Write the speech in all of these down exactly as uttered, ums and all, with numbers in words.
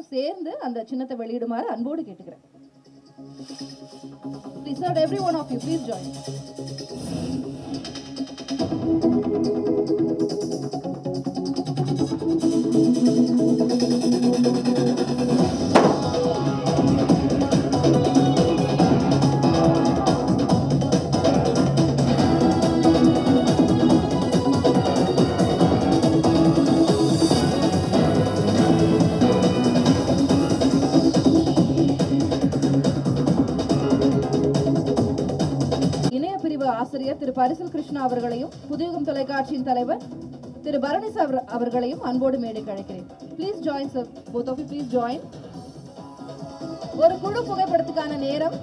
எல்லாரும் சேர்ந்து அந்த சின்னத்தை வெளியிடுமாறு அன்போடு கேட்டுக்கிறேன். Please, sir, every one of you, please join. ஆசிரியர் திரு பரிசல் கிருஷ்ணா அவர்களையும் புதியுகம் தொலைக்காட்சியின் தலைவர் திரு பரணிஸ் அவர்களையும் அன்போடு மேடைக்கு அழைக்கிறேன். Please join sir, both of you please join. ஒரு குழு புகைப்படத்துக்கான நேரம்.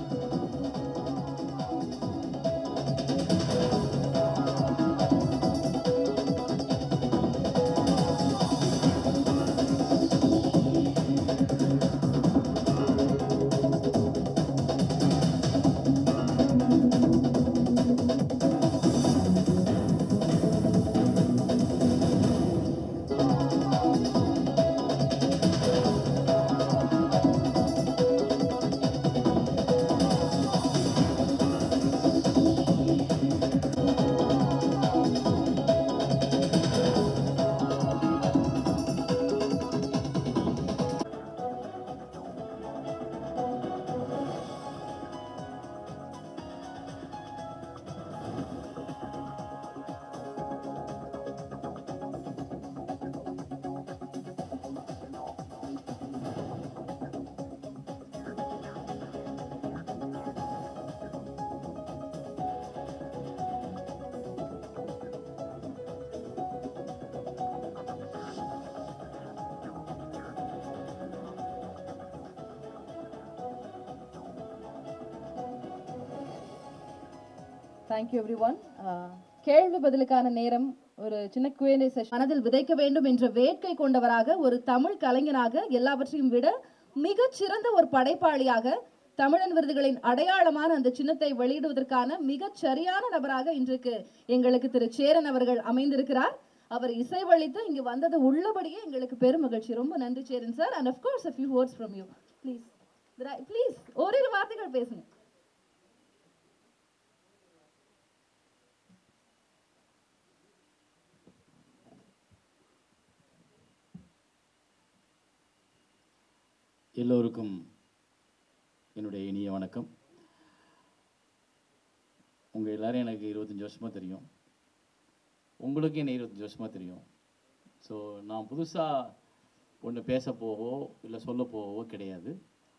Thank you everyone. கேள்வி பதிலுக்கான நேரம். ஒரு சின்ன Q and A செஷன். மனதில் விதைக்க வேண்டும் என்ற வேட்கை கொண்டவராக, ஒரு தமிழ் கலைஞனாக, எல்லாவற்றையும் விட மிகச் சிறந்த ஒரு படைப்பாளியாக, தமிழன் விருதுகளின் அடையாளமான அந்த சின்னத்தை வெளியிடுவதற்கான மிகச் சரியான நபராக இன்றைக்கு எங்களுக்கு திரு சேரன் அவர்கள் அமைந்திருக்கிறார். அவர் இசைவளித்து இங்கு வந்தது உள்ளபடியே எங்களுக்கு பெரும் மகிழ்ச்சி. ரொம்ப நன்றி Cheran sir. And of course a few words from you. Please. Please ஓரிரு வார்த்தைகள் பேசுங்க. எல்லோருக்கும் என்னுடைய இனிய வணக்கம். உங்கள் எல்லாரும் எனக்கு இருபத்தஞ்சி வருஷமாக தெரியும், உங்களுக்கு என்ன இருபத்தஞ்சி வருஷமாக தெரியும். ஸோ நான் புதுசாக ஒன்று பேச போவோ இல்லை சொல்ல போவோ கிடையாது.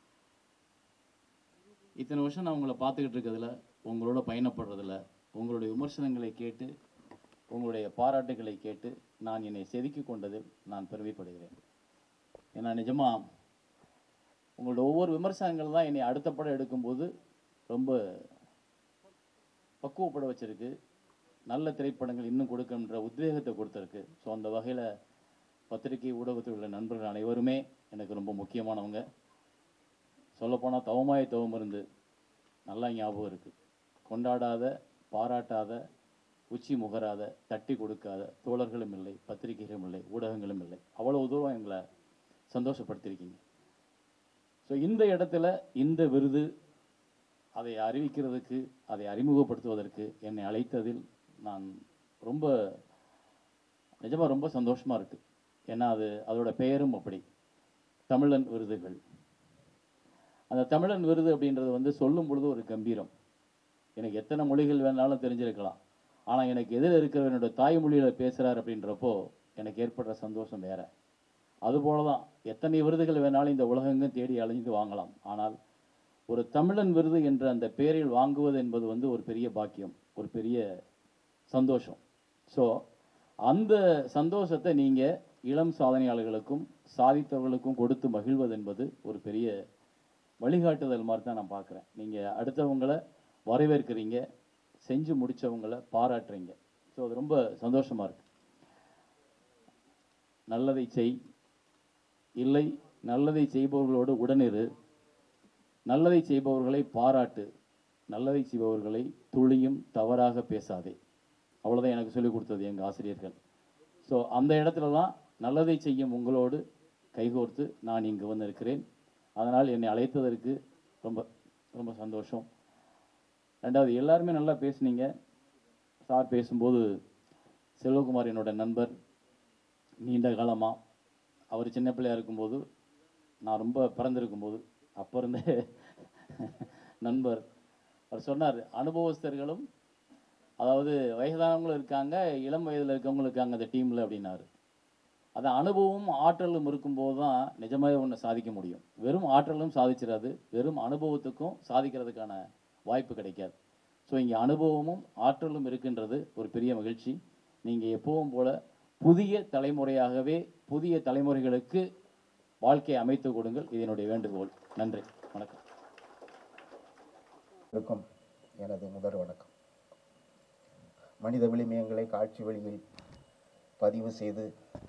இத்தனை வருஷம் நான் உங்களை பார்த்துக்கிட்டு இருக்கிறதுல, உங்களோட பயணப்படுறதில், உங்களுடைய விமர்சனங்களை கேட்டு, உங்களுடைய பாராட்டுகளை கேட்டு நான் என்னை செதுக்கி கொண்டதில் நான் பெருமைப்படுகிறேன். ஏன்னா நிஜமாக உங்களோட ஒவ்வொரு விமர்சனங்கள் தான் என்னை அடுத்த படம் எடுக்கும்போது ரொம்ப பக்குவப்பட வச்சிருக்கு. நல்ல திரைப்படங்கள் இன்னும் கொடுக்கின்ற உத்வேகத்தை கொடுத்துருக்கு. ஸோ அந்த வகையில் பத்திரிகை ஊடகத்தில் உள்ள நண்பர்கள் அனைவருமே எனக்கு ரொம்ப முக்கியமானவங்க. சொல்லப்போனால் தவமாய தவம் இருந்து நல்லா ஞாபகம் இருக்குது. கொண்டாடாத, பாராட்டாத, உச்சி முகராத, தட்டி கொடுக்காத தோழர்களும் இல்லை, பத்திரிகைகளும் இல்லை, ஊடகங்களும் இல்லை. அவ்வளோ தூரம் எங்களை சந்தோஷப்படுத்தியிருக்கீங்க. ஸோ இந்த இடத்துல இந்த விருது அதை அறிவிக்கிறதுக்கு, அதை அறிமுகப்படுத்துவதற்கு என்னை அழைத்ததில் நான் ரொம்ப நிஜமாக ரொம்ப சந்தோஷமாக இருக்குது. ஏன்னா அது அதோட பெயரும் அப்படி, தமிழன் விருதுகள். அந்த தமிழன் விருது அப்படின்றது வந்து சொல்லும் பொழுது ஒரு கம்பீரம். எனக்கு எத்தனை மொழிகள் வேணாலும் தெரிஞ்சிருக்கலாம், ஆனால் எனக்கு எதில் இருக்கிற என்னோட தாய்மொழியில் பேசுகிறார் அப்படின்றப்போ எனக்கு ஏற்படுற சந்தோஷம் வேறு. அதுபோல தான் எத்தனை விருதுகள் வேணாலும் இந்த உலகெங்கும் தேடி அலைஞ்சு வாங்கலாம், ஆனால் ஒரு தமிழன் விருது என்ற அந்த பெயரில் வாங்குவது என்பது வந்து ஒரு பெரிய பாக்கியம், ஒரு பெரிய சந்தோஷம். ஸோ அந்த சந்தோஷத்தை நீங்கள் இளம் சாதனையாளர்களுக்கும் சாதித்தவர்களுக்கும் கொடுத்து மகிழ்வது என்பது ஒரு பெரிய வழிகாட்டுதல் மாதிரி தான் நான் பார்க்குறேன். நீங்கள் அடுத்தவங்களை வரவேற்கிறீங்க, செஞ்சு முடித்தவங்களை பாராட்டுறீங்க. ஸோ அது ரொம்ப சந்தோஷமாக இருக்குது. நல்லதை செய், இல்லை நல்லதை செய்பவர்களோடு உடனிரு, நல்லதை செய்பவர்களை பாராட்டு, நல்லதை செய்பவர்களை துளியும் தவறாக பேசாதே. அவ்வளோதான் எனக்கு சொல்லிக் கொடுத்தது எங்கள் ஆசிரியர்கள். ஸோ அந்த இடத்துல தான் நல்லதை செய்யும் உங்களோடு கைகோர்த்து நான் இங்கு வந்திருக்கிறேன். அதனால் என்னை அழைத்ததற்கு ரொம்ப ரொம்ப சந்தோஷம். ரெண்டாவது, எல்லாருமே நல்லா பேசுனீங்க. சார் பேசும்போது செல்வகுமார் என்னோட நண்பர், நீண்ட காலமாக அவர் சின்ன பிள்ளையாக இருக்கும்போது, நான் ரொம்ப பிறந்திருக்கும்போது அப்போ இருந்தே நண்பர். அவர் சொன்னார், அனுபவஸ்தர்களும் அதாவது வயதானவங்களும் இருக்காங்க, இளம் வயதில் இருக்கவங்களும் இருக்காங்க அந்த டீமில் அப்படின்னாரு. அது அனுபவமும் ஆற்றலும் இருக்கும்போது தான் நிஜமாகவே ஒன்று சாதிக்க முடியும். வெறும் ஆற்றலும் சாதிச்சிடாது, வெறும் அனுபவத்துக்கும் சாதிக்கிறதுக்கான வாய்ப்பு கிடைக்காது. ஸோ இங்கே அனுபவமும் ஆற்றலும் இருக்கின்றது ஒரு பெரிய மகிழ்ச்சி. நீங்கள் எப்பவும் போல் புதிய தலைமுறையாகவே புதிய தலைமுறைகளுக்கு வாழ்க்கையை அமைத்து கொடுங்கள். இது என்னுடைய வேண்டுகோள். நன்றி, வணக்கம். இருக்கும் எனது முதல் வணக்கம். மனித விளிமியங்களை காட்சி வழியில் பதிவு செய்து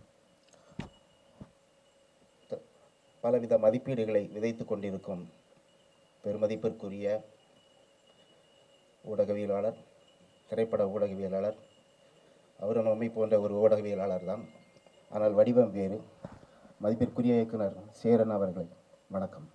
பலவித மதிப்பீடுகளை விதைத்து கொண்டிருக்கும் பெருமதிப்பிற்குரிய ஊடகவியலாளர், திரைப்பட ஊடகவியலாளர், அவரும் நம்மை போன்ற ஒரு ஊடகவியலாளர் தான், ஆனால் வடிவம் வேறு, மதிப்பிற்குரிய இயக்குனர் சேரன் அவர்களை வணக்கம்.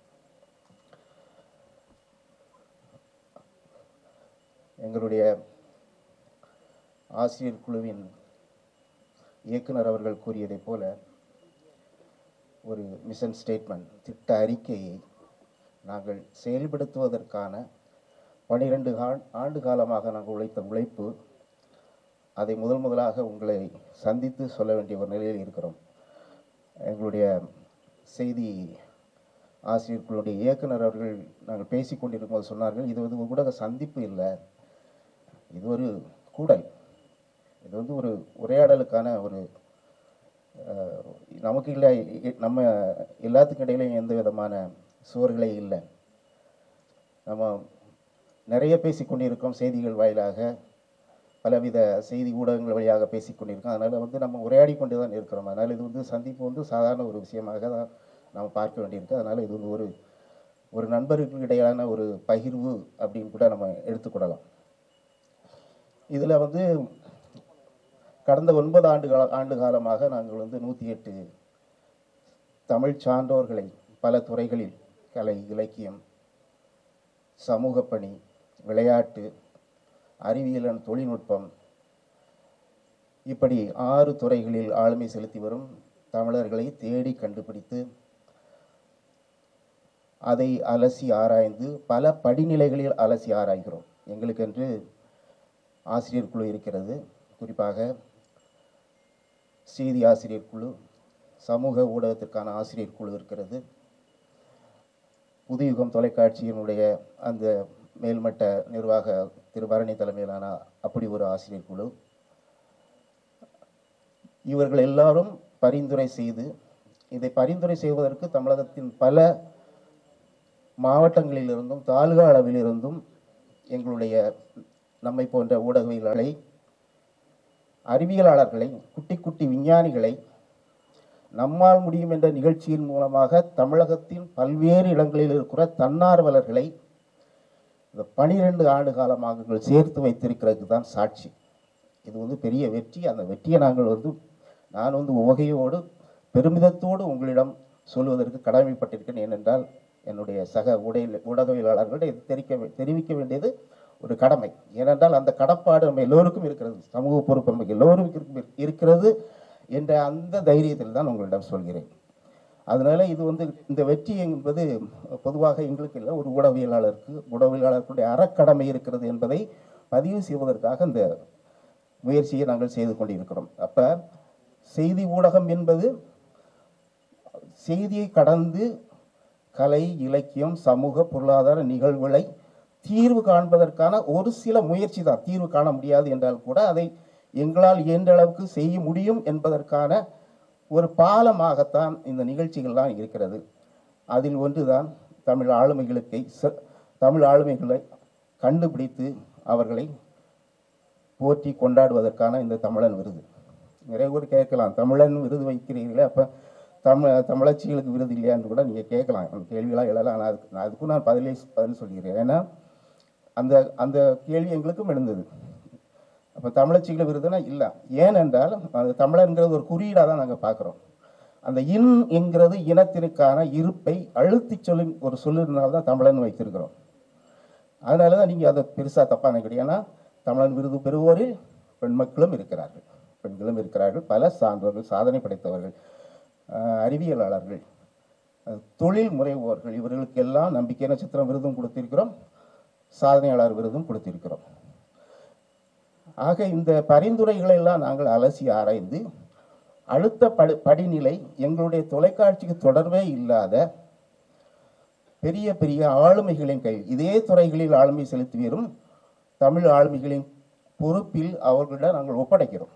எங்களுடைய ஆசிரியர் குழுவின் இயக்குனர் அவர்கள் கூறியதைப் போல ஒரு மிஷன் ஸ்டேட்மெண்ட், திட்ட அறிக்கையை நாங்கள் செயல்படுத்துவதற்கான பனிரெண்டு ஆண்டு காலமாக நாங்கள் உழைத்த உழைப்பு, அதை முதல் முதலாக உங்களை சந்தித்து சொல்ல வேண்டிய ஒரு நிலையில் இருக்கிறோம். எங்களுடைய செய்தி ஆசிரியர்களுடைய இயக்குனர் அவர்கள் நாங்கள் பேசி கொண்டிருக்கும்போது சொன்னார்கள், இது வந்து ஊடக சந்திப்பு இல்லை, இது ஒரு கூடல், இது வந்து ஒரு உரையாடலுக்கான ஒரு நமக்கு இல்லை, நம்ம எல்லாத்துக்கும் இடையிலையும் எந்த விதமான சுவர்களே இல்லை, நம்ம நிறைய பேசி கொண்டிருக்கோம், செய்திகள் வாயிலாக பலவித செய்தி ஊடகங்கள் வழியாக பேசி கொண்டிருக்கோம். அதனால் வந்து நம்ம உரையாடி கொண்டு தான் இருக்கிறோம். அதனால் இது வந்து சந்திப்பு வந்து சாதாரண ஒரு விஷயமாக தான் நாம் பார்க்க வேண்டியிருக்கு. அதனால் இது வந்து ஒரு ஒரு நண்பருக்கு இடையிலான ஒரு பகிர்வு அப்படின்னு கூட நம்ம எடுத்துக்கொள்ளலாம். இதில் வந்து கடந்த ஒன்பது ஆண்டு கால ஆண்டு காலமாக நாங்கள் வந்து நூற்றி எட்டு தமிழ் சான்றோர்களை பல துறைகளில், கலை, இலக்கியம், சமூக பணி, விளையாட்டு, அறிவியல், தொழில்நுட்பம், இப்படி ஆறு துறைகளில் ஆளுமை செலுத்தி வரும் தமிழர்களை தேடி கண்டுபிடித்து அதை அலசி ஆராய்ந்து பல படிநிலைகளில் அலசி ஆராய்கிறோம். எங்களுக்கென்று ஆசிரியர் குழு இருக்கிறது. குறிப்பாக செய்தி ஆசிரியர் குழு, சமூக ஊடகத்திற்கான ஆசிரியர் குழு இருக்கிறது. புதுயுகம் தொலைக்காட்சியினுடைய அந்த மேல்மட்ட நிர்வாக திரு பரணி தலைமையிலான அப்படி ஒரு ஆசிரியர் குழு. இவர்கள் எல்லாரும் பரிந்துரை செய்து, இதை பரிந்துரை செய்வதற்கு தமிழகத்தின் பல மாவட்டங்களிலிருந்தும் தாலுகா அளவிலிருந்தும் எங்களுடைய நம்மை போன்ற ஊடகவியலாளர்களை, அறிவியலாளர்களை, குட்டி குட்டி விஞ்ஞானிகளை நம்மால் முடியும் என்ற நிகழ்ச்சியின் மூலமாக தமிழகத்தின் பல்வேறு இடங்களில் இருக்கிற தன்னார்வலர்களை இந்த பனிரெண்டு ஆண்டு காலமாக சேர்த்து வைத்திருக்கிறது தான் சாட்சி. இது வந்து பெரிய வெற்றி. அந்த வெற்றியை நாங்கள் வந்து நான் வந்து உவகையோடு பெருமிதத்தோடு உங்களிடம் சொல்வதற்கு கடமைப்பட்டிருக்கேன். ஏனென்றால் என்னுடைய சக ஊடக ஊடகவியலாளர்களிடம் இது தெரிவிக்க தெரிவிக்க வேண்டியது ஒரு கடமை. ஏனென்றால் அந்த கடப்பாடு நம்ம எல்லோருக்கும் இருக்கிறது, சமூக பொறுப்பு நமக்கு எல்லோருக்கும் இருக்கிறது என்ற அந்த தைரியத்தில் தான் உங்களிடம் சொல்கிறேன். அதனால இது வந்து இந்த வெற்றி என்பது பொதுவாக எங்களுக்கு இல்லை, ஒரு ஊடகவியலாளருக்கு ஊடகவியலாளர்களுடைய அறக்கடமை இருக்கிறது என்பதை பதிவு செய்வதற்காக இந்த முயற்சியை நாங்கள் செய்து கொண்டிருக்கிறோம். அப்போ செய்தி ஊடகம் என்பது செய்தியை கடந்து கலை, இலக்கியம், சமூக பொருளாதார நிகழ்வுகளை தீர்வு காண்பதற்கான ஒரு சில முயற்சி தான். தீர்வு காண முடியாது என்றால் கூட அதை எங்களால் இயன்ற அளவுக்கு செய்ய முடியும் என்பதற்கான ஒரு பாலமாகத்தான் இந்த நிகழ்ச்சிகள்லாம் இருக்கிறது. அதில் ஒன்றுதான் தமிழ் ஆளுமைகளுக்கு தமிழ் ஆளுமைகளை கண்டுபிடித்து அவர்களை போற்றி கொண்டாடுவதற்கான இந்த தமிழன் விருது. நிறைய பேர் கேட்கலாம், தமிழன் விருது வைக்கிறீர்களே, அப்போ தமிழ் தமிழச்சிகளுக்கு விருது இல்லையான்னு கூட நீங்கள் கேட்கலாம், கேள்வியெல்லாம் எழலாம். ஆனால் அதுக்கு நான் அதுக்கும் நான் பதிலே பதில் சொல்கிறேன். ஏன்னா அந்த அந்த கேள்வி எங்களுக்கும் எழுந்தது. அப்போ தமிழச்சிகள் விருதுனா இல்லை. ஏனென்றால் அது தமிழன்கிறது ஒரு குறியீடாக தான் நாங்கள் பார்க்குறோம். அந்த இன் என்கிறது இனத்திற்கான இருப்பை அழுத்தி சொல்லி ஒரு சொல்லினால தான் தமிழன் வைத்திருக்கிறோம். அதனால தான் நீங்கள் அதை பெருசாக தப்பாக நினைக்கிறீங்க. ஏன்னா தமிழன் விருது பெறுவோரில் பெண் மக்களும் இருக்கிறார்கள், பெண்களும் இருக்கிறார்கள், பல சான்றோர்கள், சாதனை படைத்தவர்கள், அறிவியலாளர்கள், தொழில் முனைவோர்கள், இவர்களுக்கெல்லாம் நம்பிக்கை நட்சத்திரம் விருதும் கொடுத்திருக்கிறோம், சாதனையாளர் விருதும் கொடுத்திருக்கிறோம். ஆக இந்த பரிந்துரைகளை எல்லாம் நாங்கள் அலசி ஆராய்ந்து அடுத்த படி படிநிலை எங்களுடைய தொலைக்காட்சிக்கு தொடர்பே இல்லாத பெரிய பெரிய ஆளுமைகளின் கையில், இதே துறைகளில் ஆளுமை செலுத்தி வரும் தமிழ் ஆளுமைகளின் பொறுப்பில் அவர்களிடம் நாங்கள் ஒப்படைக்கிறோம்.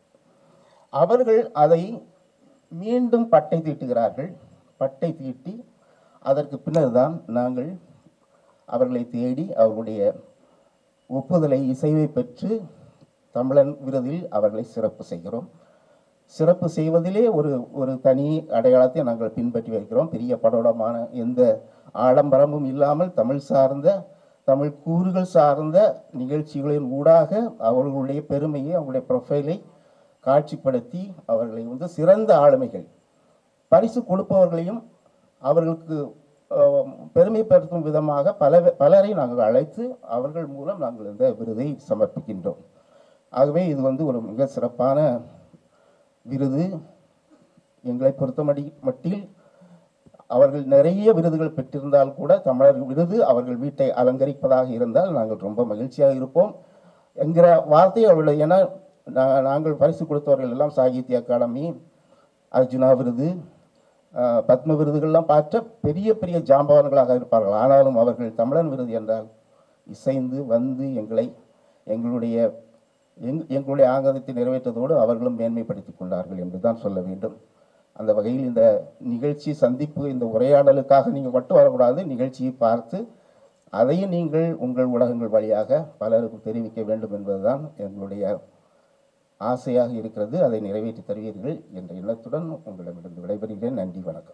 அவர்கள் அதை மீண்டும் பட்டை தீட்டுகிறார்கள். பட்டை தீட்டி அதற்கு பின்னர் தான் நாங்கள் அவர்களை தேடி அவர்களுடைய ஒப்புதலை, இசைவை பெற்று தமிழன் விருதில் அவர்களை சிறப்பு செய்கிறோம். சிறப்பு செய்வதிலே ஒரு ஒரு தனி அடையாளத்தை நாங்கள் பின்பற்றி வைக்கிறோம். பெரிய படோடமான எந்த ஆடம்பரமும் இல்லாமல் தமிழ் சார்ந்த, தமிழ் கூறுகள் சார்ந்த நிகழ்ச்சிகளின் ஊடாக அவர்களுடைய பெருமையை, அவர்களுடைய ப்ரொஃபைலை காட்சிப்படுத்தி அவர்களை வந்து சிறந்த ஆளுமைகள், பரிசு கொடுப்பவர்களையும் அவர்களுக்கு பெருமைப்படுத்தும் விதமாக பல பலரை நாங்கள் அழைத்து அவர்கள் மூலம் நாங்கள் இந்த விருதை சமர்ப்பிக்கின்றோம். ஆகவே இது வந்து ஒரு மிக சிறப்பான விருது. எங்களை பொறுத்தமடி மட்டில் அவர்கள் நிறைய விருதுகள் பெற்றிருந்தால் கூட தமிழர் விருது அவர்கள் வீட்டை அலங்கரிப்பதாக இருந்தால் நாங்கள் ரொம்ப மகிழ்ச்சியாக இருப்போம் என்கிற வார்த்தை அவர்கள். ஏன்னா நாங்கள் பரிசு கொடுத்தவர்கள் எல்லாம் சாகித்ய அகாடமி, அர்ஜுனா விருது, பத்ம விருதுகள்லாம் பார்த்த பெரிய பெரிய ஜாம்பவான்களாக இருப்பார்கள். ஆனாலும் அவர்கள் தமிழன் விருது என்றால் இசைந்து வந்து எங்களை எங்களுடைய எங் எங்களுடைய ஆங்கத்தை நிறைவேற்றதோடு அவர்களும் மேன்மைப்படுத்தி கொண்டார்கள் என்று தான் சொல்ல வேண்டும். அந்த வகையில் இந்த நிகழ்ச்சி சந்திப்பு, இந்த உரையாடலுக்காக நீங்கள் மட்டும் வரக்கூடாது, நிகழ்ச்சியை பார்த்து அதையும் நீங்கள் உங்கள் ஊடகங்கள் வழியாக பலருக்கும் தெரிவிக்க வேண்டும் என்பதுதான் எங்களுடைய ஆசையாக இருக்கிறது. அதை நிறைவேற்றி தருவீர்கள் என்ற எண்ணத்துடன் உங்களிடமிருந்து விடைபெறுகிறேன். நன்றி, வணக்கம்.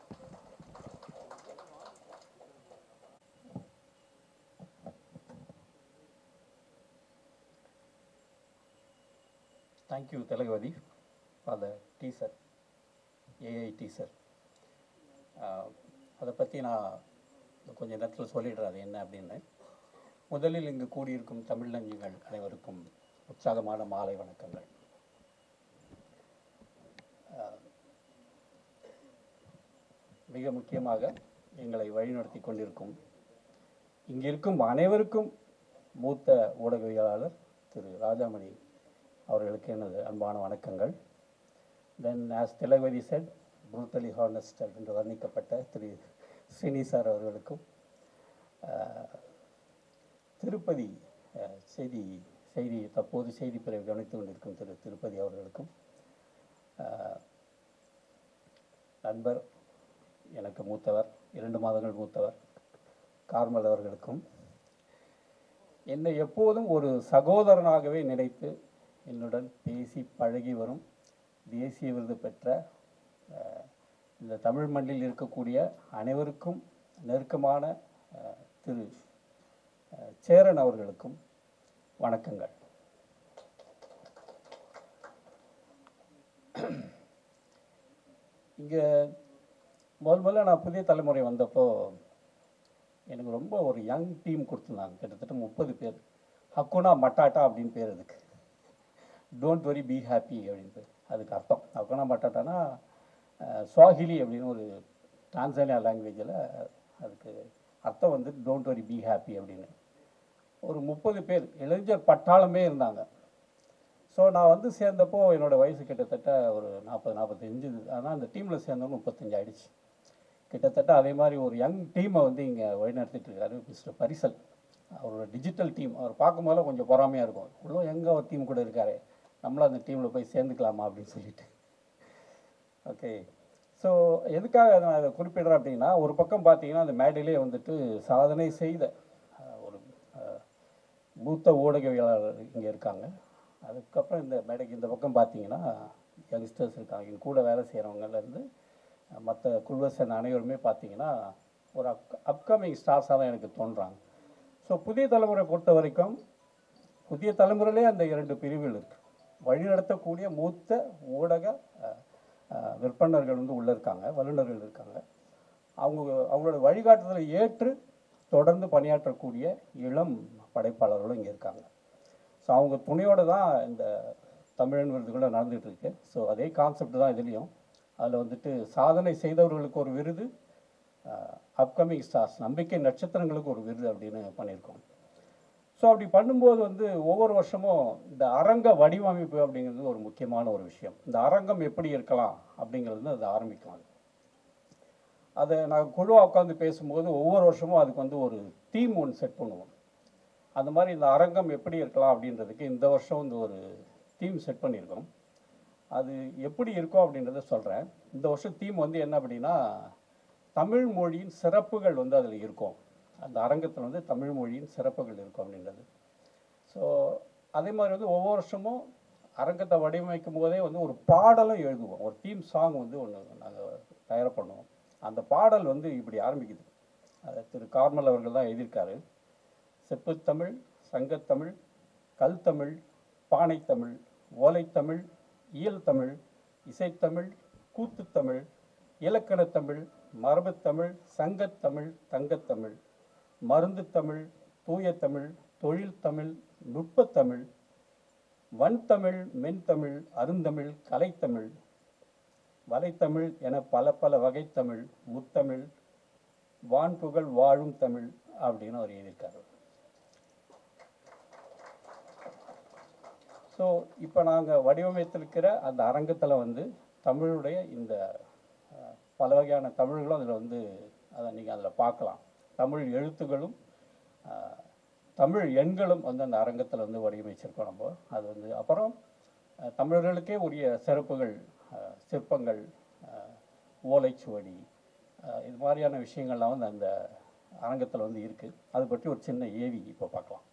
Thank you, Telagavadi, for the teaser, A I teaser. அதை பற்றி நான் கொஞ்சம் நேரத்தில் சொல்லிடுறேன் அது என்ன அப்படின்னு. முதலில் இங்கு கூடியிருக்கும் தமிழ் நெஞ்சங்கள் அனைவருக்கும் உற்சாகமான மாலை வணக்கங்கள். மிக முக்கியமாக எங்களை வழிநடத்தி கொண்டிருக்கும் இங்கிருக்கும் அனைவருக்கும் மூத்த ஊடகவியலாளர் திரு ராஜாமணி அவர்களுக்கு எனது அன்பான வணக்கங்கள். Then as Thilakavathi said, brutally honest என்று வர்ணிக்கப்பட்ட திரு ஸ்ரீனி சார் அவர்களுக்கும், திருப்பதி செய்தி செய்தி தற்போது செய்தி பிரிவு கவனித்து கொண்டிருக்கும் திரு திருப்பதி அவர்களுக்கும், நண்பர் எனக்கு மூத்தவர், இரண்டு மாதங்கள் மூத்தவர் கார்மல் அவர்களுக்கும், என்னை எப்போதும் ஒரு சகோதரனாகவே நினைத்து என்னுடன் பேசி பழகி வரும் தேசிய விருது பெற்ற இந்த தமிழ் மண்ணில் இருக்கக்கூடிய அனைவருக்கும் நெருக்கமான திரு சேரன் அவர்களுக்கும் வணக்கங்கள். இங்கே முதல் முதல்ல நான் புதிய தலைமுறை வந்தப்போ எனக்கு ரொம்ப ஒரு யங் டீம் கொடுத்துருந்தாங்க, கிட்டத்தட்ட முப்பது பேர். ஹக்குனா மட்டாட்டா அப்படின்னு பேர் அதுக்கு. டோன்ட் வரி பி ஹாப்பி அப்படின்னு அதுக்கு அர்த்தம். ஹக்குனா மட்டாட்டானா ஸ்வாஹிலி அப்படின்னு ஒரு டான்சானியா லாங்குவேஜில் அதுக்கு அர்த்தம் வந்து டோன்ட் வரி பி ஹாப்பி அப்படின்னு. ஒரு முப்பது பேர் இளைஞர் பட்டாளமே இருந்தாங்க. ஸோ நான் வந்து சேர்ந்தப்போ என்னோடய வயசு கிட்டத்தட்ட ஒரு நாற்பது நாற்பத்தஞ்சு, ஆனால் அந்த டீமில் சேர்ந்தவங்க முப்பத்தஞ்சு ஆயிடுச்சு கிட்டத்தட்ட. அதே மாதிரி ஒரு யங் டீமை வந்து இங்கே வழிநடத்திட்டு இருக்காரு மிஸ்டர் பரிசல். அவரோட டிஜிட்டல் டீம் அவர் பார்க்கும்போது கொஞ்சம் பொறாமையாக இருக்கும், இவ்வளோ எங்கே ஒரு டீம் கூட இருக்காரு, நம்மளும் அந்த டீமில் போய் சேர்ந்துக்கலாமா அப்படின்னு சொல்லிட்டு. ஓகே, ஸோ எதுக்காக நான் அதை குறிப்பிடுறேன் அப்படின்னா, ஒரு பக்கம் பார்த்தீங்கன்னா அந்த மேடையிலே வந்துட்டு சாதனை செய்த ஒரு மூத்த ஊடகவியலாளர் இங்கே இருக்காங்க. அதுக்கப்புறம் இந்த மேடைக்கு இந்த பக்கம் பார்த்தீங்கன்னா யங்ஸ்டர்ஸ் இருக்காங்க, எங்கள் கூட வேலை செய்கிறவங்கலேருந்து மற்ற குழுவசன் அனைவருமே பார்த்தீங்கன்னா ஒரு அப் அப்கமிங் ஸ்டார்ஸாக தான் எனக்கு தோன்றாங்க. ஸோ புதிய தலைமுறை பொறுத்த வரைக்கும் புதிய தலைமுறையிலே அந்த இரண்டு பிரிவுகள் இருக்குது. வழிநடத்தக்கூடிய மூத்த ஊடக விற்பனர்கள் வந்து உள்ளே இருக்காங்க, வல்லுநர்கள் இருக்காங்க. அவங்க அவங்களோட வழிகாட்டுதலை ஏற்று தொடர்ந்து பணியாற்றக்கூடிய இளம் படைப்பாளர்களும் இங்கே இருக்காங்க. ஸோ அவங்க துணையோடு தான் இந்த தமிழன் விருதுகளை நடந்துகிட்ருக்கு. ஸோ அதே கான்செப்ட் தான் இதுலேயும். அதில் வந்துட்டு சாதனை செய்தவர்களுக்கு ஒரு விருது, அப்கமிங் ஸ்டார்ஸ் நம்பிக்கை நட்சத்திரங்களுக்கு ஒரு விருது அப்படின்னு பண்ணியிருக்கோம். ஸோ அப்படி பண்ணும்போது வந்து ஒவ்வொரு வருஷமும் இந்த அரங்க வடிவமைப்பு அப்படிங்கிறது ஒரு முக்கியமான ஒரு விஷயம். இந்த அரங்கம் எப்படி இருக்கலாம் அப்படிங்கிறது அது ஆரம்பிக்கலாம். அதை நாங்கள் குழுவாக உட்காந்து பேசும்போது ஒவ்வொரு வருஷமும் அதுக்கு வந்து ஒரு தீம் ஒன்று செட் பண்ணுவோம். அந்த மாதிரி இந்த அரங்கம் எப்படி இருக்கலாம் அப்படின்றதுக்கு இந்த வருஷம் வந்து ஒரு தீம் செட் பண்ணியிருக்கோம். அது எப்படி இருக்கும் அப்படின்றத சொல்கிறேன். இந்த வருஷம் தீம் வந்து என்ன அப்படின்னா, தமிழ் மொழியின் சிறப்புகள் வந்து அதில் இருக்கும். அந்த அரங்கத்தில் வந்து தமிழ் மொழியின் சிறப்புகள் இருக்கும் அப்படின்றது. ஸோ அதே மாதிரி வந்து ஒவ்வொரு வருஷமும் அரங்கத்தை வடிவமைக்கும் போதே வந்து ஒரு பாடலும் எழுதுவோம். ஒரு தீம் சாங் வந்து ஒன்று நாங்கள் தயார் பண்ணுவோம். அந்த பாடல் வந்து இப்படி ஆரம்பிக்குது. அதை திரு கார்மல் அவர்கள் தான் எழுதியிருக்காரு. செப்புத்தமிழ், சங்கத்தமிழ், கல்தமிழ், பானைத்தமிழ், ஓலைத்தமிழ், இயல் தமிழ், இசைத்தமிழ், கூத்துத்தமிழ், இலக்கணத்தமிழ், மரபுத்தமிழ், சங்கத்தமிழ், தங்கத்தமிழ், மருந்து தமிழ், தூய தமிழ், தொழில் தமிழ், நுட்பத்தமிழ், வன்தமிழ், மென்தமிழ், அருந்தமிழ், கலைத்தமிழ், வலைத்தமிழ் என பல பல வகைத்தமிழ், முத்தமிழ், வான்புகழ் வாழும் தமிழ் அப்படின்னு அவர் எழுதியிருக்காரு. ஸோ இப்போ நாங்கள் வடிவமைத்திருக்கிற அந்த அரங்கத்தில் வந்து தமிழுடைய இந்த பல வகையான தமிழ்களும் அதில் வந்து அதை நீங்கள் அதில் பார்க்கலாம். தமிழ் எழுத்துகளும் தமிழ் எண்களும் வந்து அந்த அரங்கத்தில் வந்து வடிவமைச்சிருக்கோம் நம்ம. அது வந்து அப்புறம் தமிழர்களுக்கே உரிய சிறப்புகள், சிற்பங்கள், ஓலைச்சுவடி, இது மாதிரியான விஷயங்கள்லாம் வந்து அந்த அரங்கத்தில் வந்து இருக்குது. அது பற்றி ஒரு சின்ன ஏவி இப்போ பார்க்கலாம்.